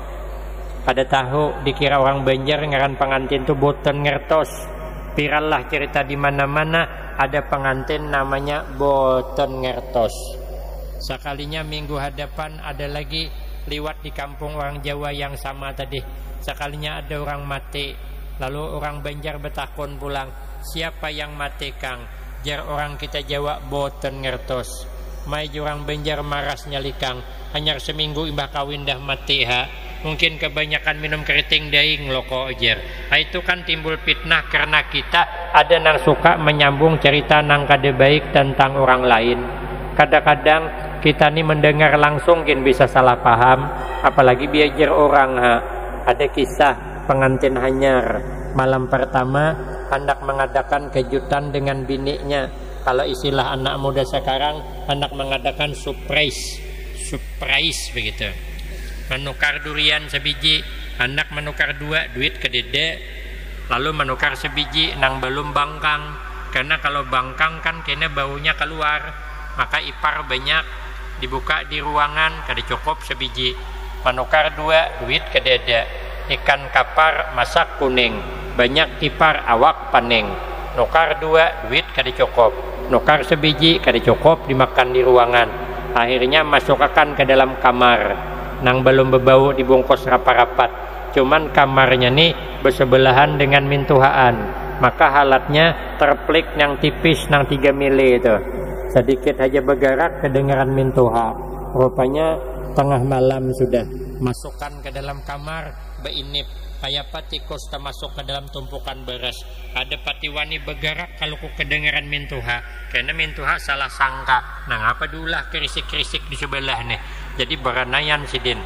Kada tahu, dikira orang Banjar ngaran pengantin tu boten ngertos. Virallah cerita di mana-mana ada pengantin namanya boten ngertos. Sekalinya minggu hadapan ada lagi liwat di kampung orang Jawa yang sama tadi. Sekalinya ada orang mati, lalu orang Banjar bertakon pulang, siapa yang mati kang? Jar orang kita Jawa, boten ngertos. Mai orang Banjar maras nyalikang, hanyar seminggu imbah kawin dah mati ha. Mungkin kebanyakan minum keriting daing loko jar. Ha, itu kan timbul fitnah karena kita ada nang suka menyambung cerita nang kada baik tentang orang lain. Kadang-kadang kita ni mendengar langsung kan bisa salah paham, apalagi biajar orang ha. Ada kisah pengantin hanyar malam pertama hendak mengadakan kejutan dengan biniknya. Kalau istilah anak muda sekarang hendak mengadakan surprise, surprise begitu. Menukar durian sebiji, hendak menukar dua duit ke dede, lalu menukar sebiji nang belum bangkang. Karena kalau bangkang kan kena baunya keluar, maka ipar banyak dibuka di ruangan kada cukup sebiji. Menukar dua duit ke dede, ikan kapar masak kuning, banyak ipar awak paning. Nukar dua duit kada cukup, nukar sebiji kada cukup dimakan di ruangan. Akhirnya masukkan ke dalam kamar, nang belum berbau dibungkus rapat-rapat. Cuman kamarnya nih bersebelahan dengan mintuhaan, maka halatnya terplik yang tipis nang tiga mili itu. Sedikit aja bergerak kedengaran mintuha. Rupanya tengah malam sudah, masukkan ke dalam kamar beinip, kayak patikus termasuk ke dalam tumpukan beras. Ada patiwani bergerak kalau ku kedengaran mintuha, karena mintuha salah sangka. Nah apa dulah kerisik-kerisik di sebelah nih. Jadi beranayan sidin.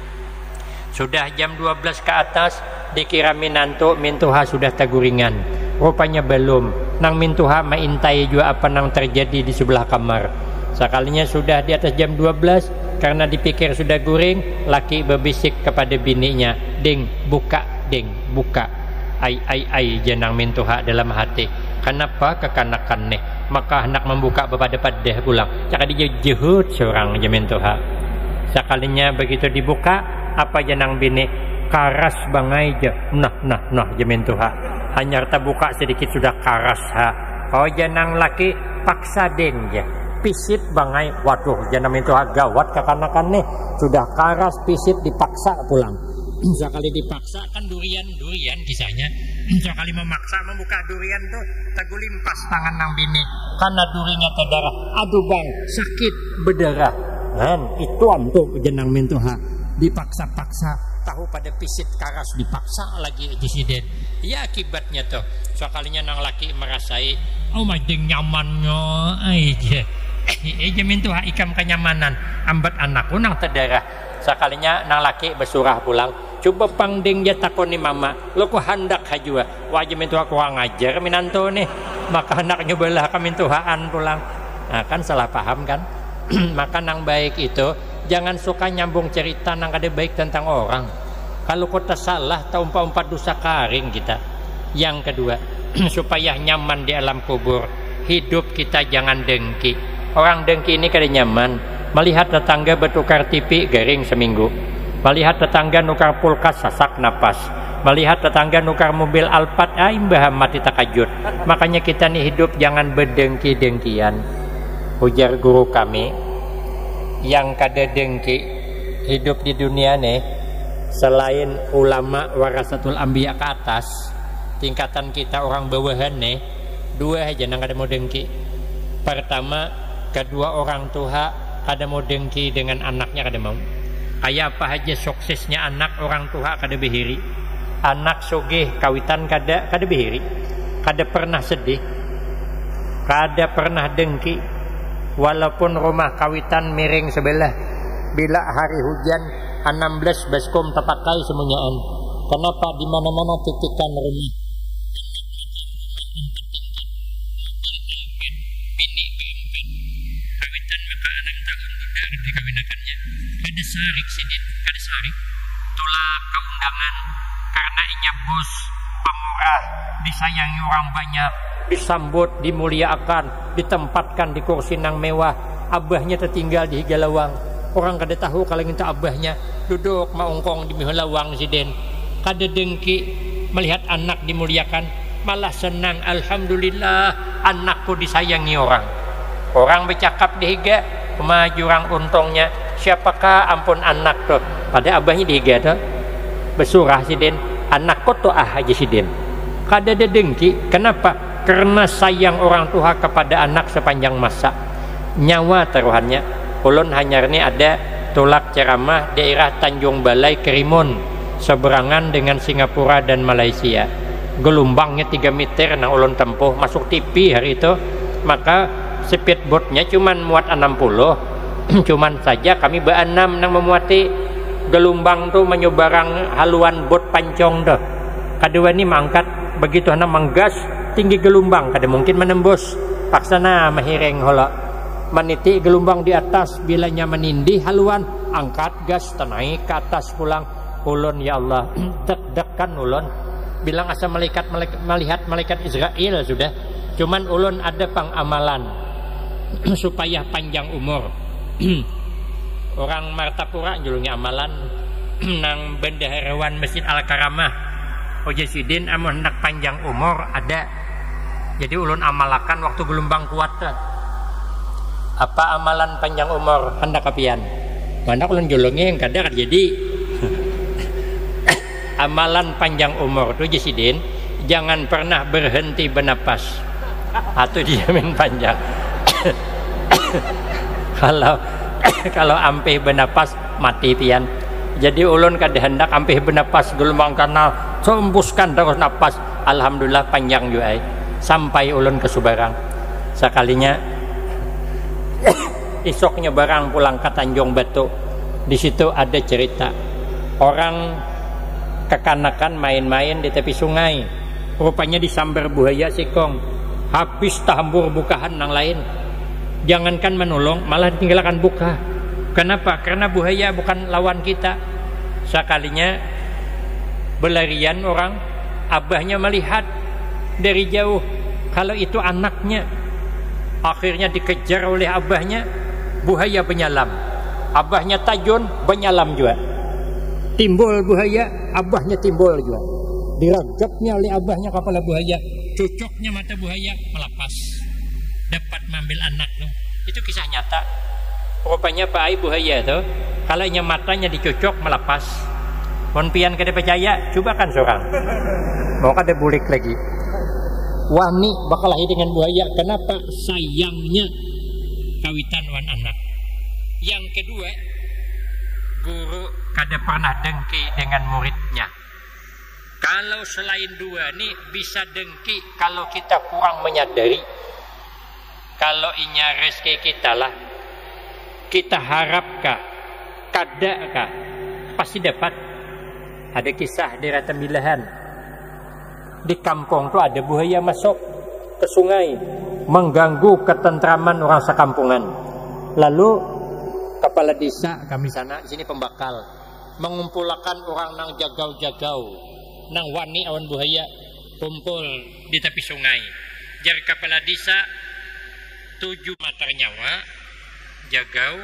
Sudah jam dua belas ke atas, dikira minantu mintuha sudah taguringan. Rupanya belum. Nang mintuha maintai juga apa nang terjadi di sebelah kamar. Sekalinya sudah di atas jam dua belas, karena dipikir sudah guring, laki berbisik kepada bininya, ding, buka, ding, buka. Ai, ai, ai, jenang mintuha dalam hati. Kenapa kekanakan nih? Maka hendak membuka bepada-pada pulang. Cakap dia jehut seorang jemintuha. Sekalinya begitu dibuka, apa jenang bini? Karas bangai je. Nah, nah, nah jemintuha. Hanya terbuka sedikit sudah karas ha. Oh jenang laki paksa ding je. Pisit bangai, waduh jangan itu gawat kekanakan nih, sudah karas pisit dipaksa pulang. Sekali dipaksa kan durian durian kisahnya. Sekali memaksa membuka durian tuh teguh limpas tangan nang bini karena durinya terdarah. Aduh bang sakit berdarah. Kan itu antuh jenang mintuha dipaksa-paksa tahu pada pisit karas dipaksa lagi disiden. Ya akibatnya tuh sekalinya nang laki merasai oh majeng nyamannya aja. Eh jamin tuh ikam kenyamanan ambat anakku nang terdarah. Sekalinya nang laki bersurah pulang. Coba pangding dia takoni mama, lo ku hendak hajua. Wajib itu aku ngajar minanto nih. Maka anaknya belah kami tuhaan pulang. Nah kan salah paham kan? Maka nang baik itu jangan suka nyambung cerita nang ada baik tentang orang. Kalau kota salah tahu umpat dosa karing kita. Yang kedua supaya nyaman di alam kubur, hidup kita jangan dengki. Orang dengki ini kada nyaman. Melihat tetangga bertukar T V garing seminggu, melihat tetangga nukar pulkas sasak napas, melihat tetangga nukar mobil Alphard ah imbah mati takajut. Makanya kita nih hidup jangan berdengki-dengkian. Ujar guru kami, yang kada dengki hidup di dunia nih selain ulama warasatul anbiya ke atas, tingkatan kita orang bawahan nih dua aja nang kada mau dengki. Pertama, kedua orang tua kada mau dengki dengan anaknya kada mau. Kayak apa aja suksesnya anak orang tua kada behiri. Anak sugih kawitan kada kada behiri. Kada pernah sedih. Kada pernah dengki. Walaupun rumah kawitan miring sebelah, bila hari hujan enam belas baskom terpakai semuanyaan. Kenapa di mana-mana titikan rumah? Kawitan bapak enam tahun udah dikawinakannya. Kada sarik sidin, kada sarik. Tolak keundangan karena inya bos pemurah, disayangi orang banyak, disambut, dimuliakan, ditempatkan di kursi nang mewah. Abahnya tertinggal di higalawang. Orang kada tahu kalau minta abahnya duduk maungkong di higalawang siden. Kada dengki melihat anak dimuliakan, malah senang. Alhamdulillah anakku disayangi orang. Orang bercakap di higa, maju orang untungnya. Siapakah ampun anak tuh? Pada abahnya di higa tuh bersurah siden. Anak kau tuh ah aja siden. Kada ada dengki. Kenapa? Karena sayang orang tua kepada anak sepanjang masa. Nyawa taruhannya. Ulun hanya ini ada tolak ceramah daerah Tanjung Balai Kerimun, seberangan dengan Singapura dan Malaysia. Gelombangnya tiga meter nang ulun tempuh, masuk T V hari itu. Maka speedboatnya cuman muat enam puluh. Cuman saja kami berenam nang memuati gelombang tuh menyebarang haluan bot pancong dah. Kedua ini mangkat begitu anak manggas tinggi gelombang kada mungkin menembus. Paksana mahireng hola meniti gelombang di atas, bilanya menindih haluan angkat gas tenaik ke atas pulang. Ulun ya Allah deg-degan ulun bilang asa malaikat melihat malaikat Israel sudah. Cuman ulun ada pangamalan supaya panjang umur. Orang Martapura julungi amalan nang bendaharawan Masjid Al-Karamah Ojesidin amun hendak panjang umur ada. Jadi ulun amalakan waktu gelombang kuat. Apa amalan panjang umur hendak kapian? Mana ulun julungi yang kadar jadi amalan panjang umur tu Jesidin jangan pernah berhenti bernapas. Atau dijamin panjang. Kalau kalau ampih bernapas mati pian. Jadi ulun kada hendak ampih bernapas gelombang kanal sembuskan terus napas. Alhamdulillah panjang juga sampai ulun ke Subarang. Sekalinya isoknya barang pulang ke Tanjung Batu. Di situ ada cerita orang kekanakan main-main di tepi sungai. Rupanya disambar buaya sikong. Habis tahambur bukahan nang lain. Jangankan menolong, malah ditinggalkan buka. Kenapa? Karena buaya bukan lawan kita. Sekalinya berlarian orang, abahnya melihat dari jauh kalau itu anaknya. Akhirnya dikejar oleh abahnya, buaya penyalam. Abahnya tajun, penyalam juga. Timbul buaya, abahnya timbul juga. Diragapnya oleh abahnya kepala buaya, cucuknya mata buaya melepas. Dapat mengambil anak tuh. Itu kisah nyata. Rupanya Pak Ai buaya tuh kalau matanya dicucuk melepas. Mon pian kada percaya, coba kan seorang. Mau kada bulik lagi. Wani bakalahi dengan buaya. Kenapa? Sayangnya kawitan wan anak. Yang kedua, guru kada pernah dengki dengan muridnya. Kalau selain dua nih bisa dengki kalau kita kurang menyadari. Kalau inya rezeki kita lah, kita harapkah, kadakah, pasti dapat. Ada kisah di Ratambilahan. Di kampung tuh ada buaya masuk ke sungai, mengganggu ketentraman orang sekampungan. Lalu kepala desa kami sana, di sini pembakal, mengumpulkan orang nang jagau-jagau, nang wani awan buaya, kumpul di tepi sungai. Jar kepala desa tujuh mata nyawa, jagau,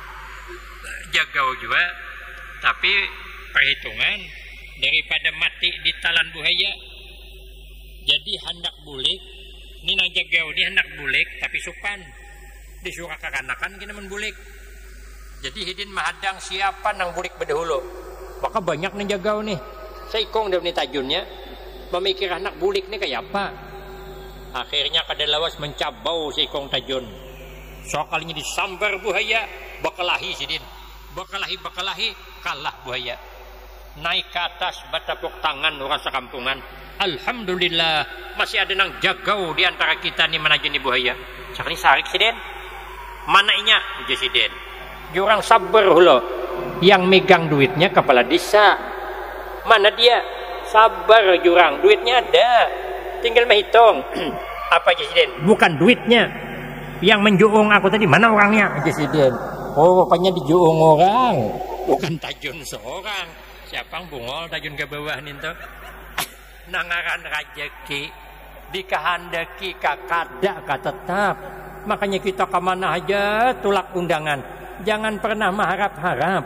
jagau juga, tapi perhitungan daripada mati di talan buaya. Jadi hendak bulik, ini nang jagau ini hendak bulik, tapi supan disuruh kakanakan kena menbulik. Jadi hidin mahadang siapa nang bulik berdahulu. Maka banyak nang jagau nih. Seikong dari tajunnya memikir anak bulik nih kayak apa. Akhirnya kada lawas mencabau seikong tajun. Soalnya disambar buaya, bakalahi sidin. Bakalahi bakalahi kalah buaya. Naik ke atas batapuk tangan orang sekampungan. Alhamdulillah masih ada nang jagau di antara kita nih manajuni buaya. Sakni sarik sidin. Mana inya? Sidin. Jurang sabar hula. Yang megang duitnya kepala desa. Mana dia? Sabar jurang, duitnya ada. Tinggal menghitung. Apa Jasiden? Bukan duitnya. Yang menjuung aku tadi, mana orangnya? Jasiden. Oh, rupanya dijuung orang. Bukan tajun seorang. Siapa yang bungol tajun ke bawah nih tuh? Nangaran rajeki. Dikahandaki kakada tetap. Makanya kita kemana aja tulak undangan. Jangan pernah mengharap-harap.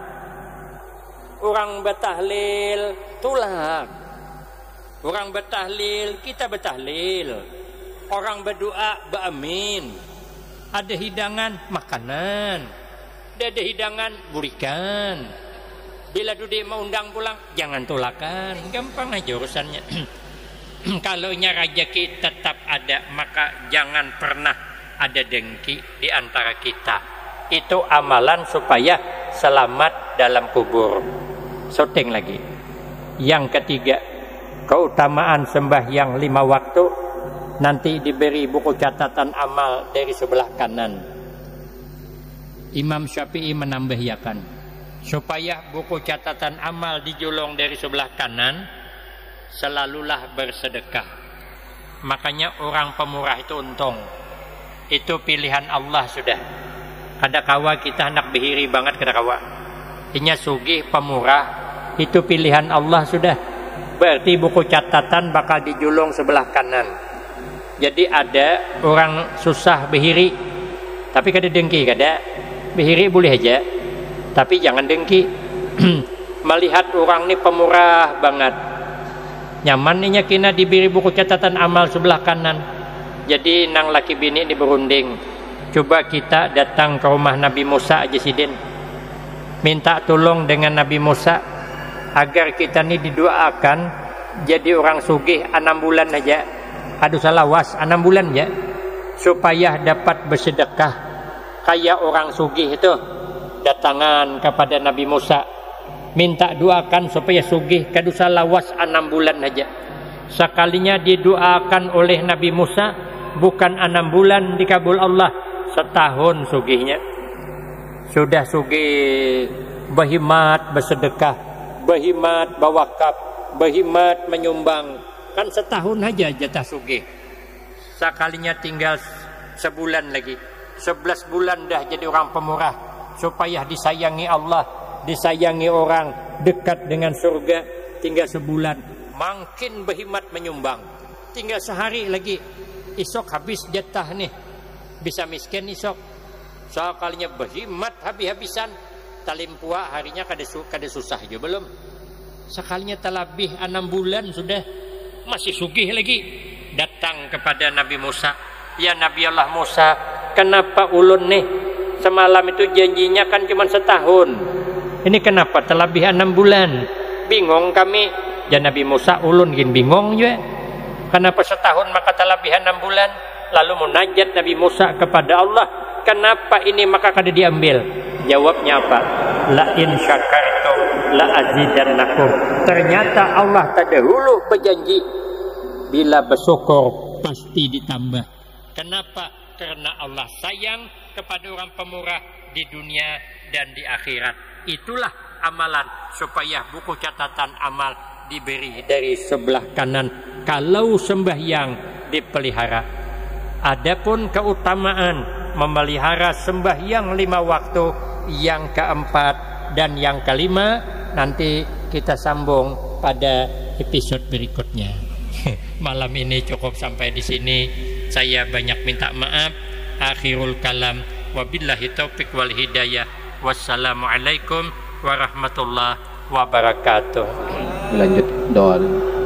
Orang betahlil tulak. Orang betahlil kita betahlil. Orang berdoa beramin. Ada hidangan makanan. Ada hidangan burikan. Bila duduk mau undang pulang jangan tulakan. Gampang aja urusannya. Kalau nya rajeki tetap ada, maka jangan pernah ada dengki di antara kita. Itu amalan supaya selamat dalam kubur. Shooting lagi. Yang ketiga, keutamaan sembahyang lima waktu nanti diberi buku catatan amal dari sebelah kanan. Imam Syafi'i menambahkan supaya buku catatan amal dijulung dari sebelah kanan, selalulah bersedekah. Makanya orang pemurah itu untung. Itu pilihan Allah sudah. Kada kawa kita hendak behiri banget kada kawa. Inya sugih pemurah, itu pilihan Allah sudah. Berarti buku catatan bakal dijulung sebelah kanan. Jadi ada orang susah behiri, tapi kada dengki kada. Behiri boleh aja, tapi jangan dengki. Melihat orang ini pemurah banget, nyaman nih kina diberi buku catatan amal sebelah kanan. Jadi nang laki bini ini berunding, coba kita datang ke rumah Nabi Musa aja sidin, minta tolong dengan Nabi Musa agar kita ini didoakan jadi orang sugih enam bulan aja. Aduh salah was enam bulan ya, supaya dapat bersedekah kayak orang sugih itu. Datangan kepada Nabi Musa, minta doakan supaya sugih kadusa lawas enam bulan aja. Sekalinya didoakan oleh Nabi Musa, bukan enam bulan dikabul Allah, setahun sugihnya. Sudah sugih berhimat bersedekah, berhimat bawakaf, berhimat menyumbang, kan setahun aja jatah sugih. Sekalinya tinggal sebulan lagi, sebelas bulan dah jadi orang pemurah, supaya disayangi Allah, disayangi orang, dekat dengan surga. Tinggal sebulan, makin berhimat menyumbang. Tinggal sehari lagi, esok habis jatah nih, bisa miskin esok. Sekalinya berhimat habis-habisan, talimpua harinya kada, kada susah juga belum. Sekalinya telabih enam bulan sudah masih sugih lagi. Datang kepada Nabi Musa, ya Nabi Allah Musa, kenapa ulun nih semalam itu janjinya kan cuma setahun, ini kenapa terlebih enam bulan? bingung kami. Ya Nabi Musa ulun gin bingung juga. Kenapa setahun maka talabihan enam bulan? Lalu munajat Nabi Musa kepada Allah, kenapa ini maka kada diambil? Jawabnya apa? La in syakartum la azidannakum. Ternyata Allah terdahulu berjanji bila bersyukur pasti ditambah. Kenapa? Karena Allah sayang kepada orang pemurah di dunia dan di akhirat. Itulah amalan supaya buku catatan amal diberi dari sebelah kanan kalau sembahyang dipelihara. Adapun keutamaan memelihara sembahyang lima waktu yang keempat dan yang kelima nanti kita sambung pada episode berikutnya. Malam ini cukup sampai di sini. Saya banyak minta maaf. Akhirul kalam, wabillahi taufiq wal hidayah. Wassalamualaikum warahmatullahi wabarakatuh. Lanjut doa.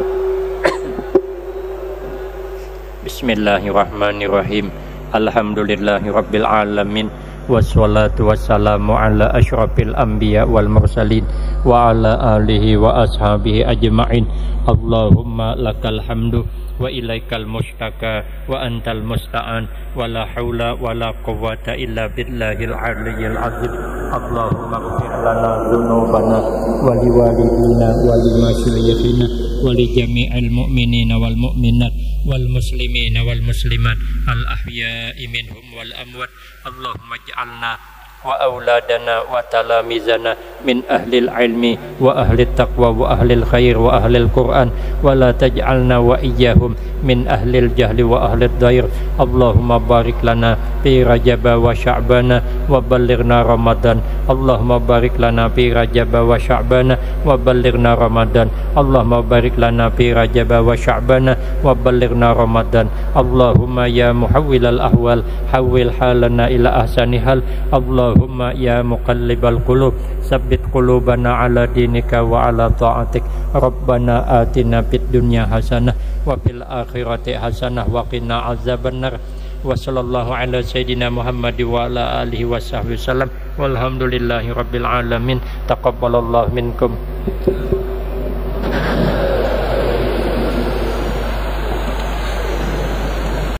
Bismillahirrahmanirrahim. Alhamdulillahi rabbil alamin. Wassalatu wassalamu ala asyrafil anbiya wal mursalin wa ala alihi wa ashabihi ajma'in. Allahumma lakal hamdu wa ilaikal mustaka wa antal musta'an wa la hawla wa la quwwata illa billahil aliyyil azim. Allahumma ighfir lana dhunubana wa liwalidina wa limasyayikhina wa li jami'il mu'minina wal mu'minat wal muslimina wal muslimat al ahya'i minhum wal amwat. Allahumma ij'alna wa auladana wa talamizana min ahlil ilmi wa ahlit taqwa wa ahlil khair wa ahlil quran wa la taj'alna wa iyyahum min ahlil jahli wa ahlid dair. Allahumma barik lana fi rajab wa sya'bana wa ballighna ramadan. Allahumma barik lana fi rajab wa sya'bana wa ballighna ramadan. Allahumma barik lana fi rajab wa sya'bana wa ballighna ramadan. Allahumma ya muhawwilal ahwal hawwil halana ila ahsani hal. Allahumma ya muqallibal qulub sabbit qulubana ala dinika wa ala ta'atik. Rabbana atina fid dunya hasanah wa fil akhirati hasanah wa qina azabannar. Wa sallallahu ala sayyidina Muhammad wa ala alihi wa sahbihi wasallam. Walhamdulillahi rabbil alamin. Taqabbalallahu minkum.